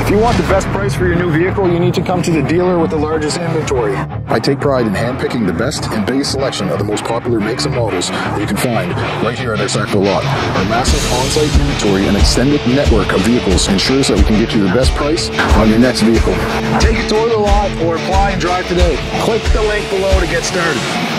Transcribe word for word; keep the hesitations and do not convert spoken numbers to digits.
If you want the best price for your new vehicle, you need to come to the dealer with the largest inventory. I take pride in handpicking the best and biggest selection of the most popular makes and models that you can find right here at our Sackville lot. Our massive on-site inventory and extended network of vehicles ensures that we can get you the best price on your next vehicle. Take a tour of the lot or apply and drive today. Click the link below to get started.